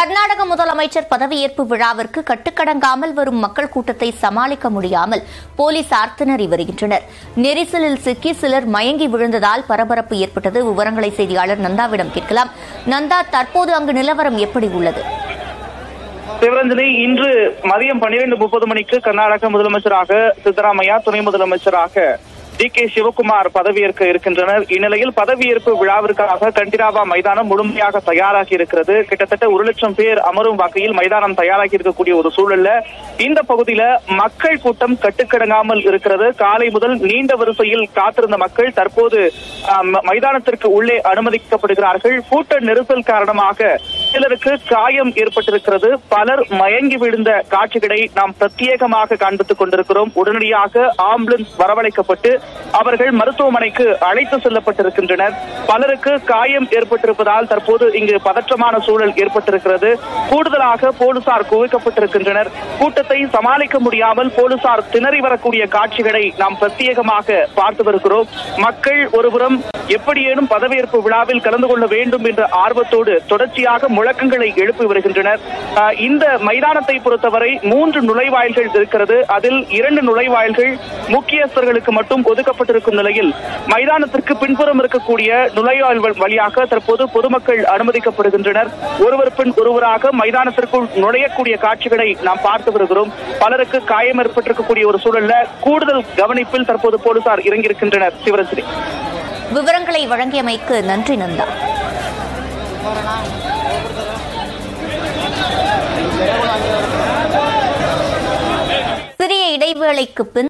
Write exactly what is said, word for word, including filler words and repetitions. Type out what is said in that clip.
கர்நாடக முதலமைச்சர் பதவியேற்பு விழாவிற்கு கட்டுக்கடங்காமல் வரும் மக்கள் கூட்டத்தை சமாளிக்க முடியாமல் போலீசார் திணறி வருகின்றனர். நெரிசலில் சிக்கி சிலர் மயங்கி விழுந்ததால் பரபரப்பு ஏற்பட்டது. விவரங்களை செய்தியாளர் நந்தாவிடம் கேட்கலாம். நந்தா, தற்போது அங்கு நிலவரம் எப்படி உள்ளது? சிவரஞ்சனி, இன்று மதியம் பன்னிரண்டு முப்பது மணிக்கு கர்நாடக முதலமைச்சராக சித்தராமையா, துணை முதலமைச்சராக டி கே சிவகுமார் பதவியேற்க இருக்கின்றனர். இந்நிலையில் பதவியேற்பு விழாவிற்காக கண்டிராவா மைதானம் முழுமையாக தயாராகி இருக்கிறது. கிட்டத்தட்ட ஒரு லட்சம் பேர் அமரும் வகையில் மைதானம் தயாராகி இருக்கக்கூடிய ஒரு சூழல்ல இந்த பகுதியில மக்கள் கூட்டம் கட்டுக்கடங்காமல் இருக்கிறது. காலை முதல் நீண்ட வரிசையில் காத்திருந்த மக்கள் தற்போது மைதானத்திற்கு உள்ளே அனுமதிக்கப்படுகிறார்கள். கூட்ட நெரிசல் காரணமாக சிலருக்கு காயம் ஏற்பட்டிருக்கிறது. பலர் மயங்கி விழுந்த காட்சிகளை நாம் பிரத்யேகமாக காண்பித்துக் கொண்டிருக்கிறோம். உடனடியாக ஆம்புலன்ஸ் வரவழைக்கப்பட்டு அவர்கள் மருத்துவமனைக்கு அழைத்து செல்லப்பட்டிருக்கின்றனர். பலருக்கு காயம் ஏற்பட்டிருப்பதால் தற்போது இங்கு பதற்றமான சூழல் ஏற்பட்டிருக்கிறது. கூடுதலாக போலீசார் குவிக்கப்பட்டிருக்கின்றனர். கூட்டத்தை சமாளிக்க முடியாமல் போலீசார் திணறி வரக்கூடிய காட்சிகளை நாம் பிரத்யேகமாக பார்த்து வருகிறோம். மக்கள் ஒருபுறம் எப்படியேனும் பதவியேற்பு விழாவில் கலந்து கொள்ள வேண்டும் என்ற ஆர்வத்தோடு தொடர்ச்சியாக முழக்கங்களை எழுப்பி வருகின்றனர். இந்த மைதானத்தை பொறுத்தவரை மூன்று நுழைவாயில்கள் இருக்கிறது. அதில் இரண்டு நுழைவாயில்கள் முக்கியஸ்தர்களுக்கு மட்டும் ஒதுக்கப்பட்டிருக்கும் நிலையில் மைதானத்திற்கு பின்புறம் இருக்கக்கூடிய நுழைவாயில் வழியாக தற்போது பொதுமக்கள் அனுமதிக்கப்படுகின்றனர். ஒருவர் பின் ஒருவராக மைதானத்திற்குள் நுழையக்கூடிய காட்சிகளை நாம் பார்த்து வருகிறோம். பலருக்கு காயம் ஏற்பட்டிருக்கக்கூடிய ஒரு சூழல்ல கூடுதல் கவனிப்பில் தற்போது போலீசார் இறங்கியிருக்கின்றனர். சிவரஞ்சனி, விவரங்களை வழங்கியமைக்கு நன்றி நந்தா. சிறிய இடைவேளைக்கு பின்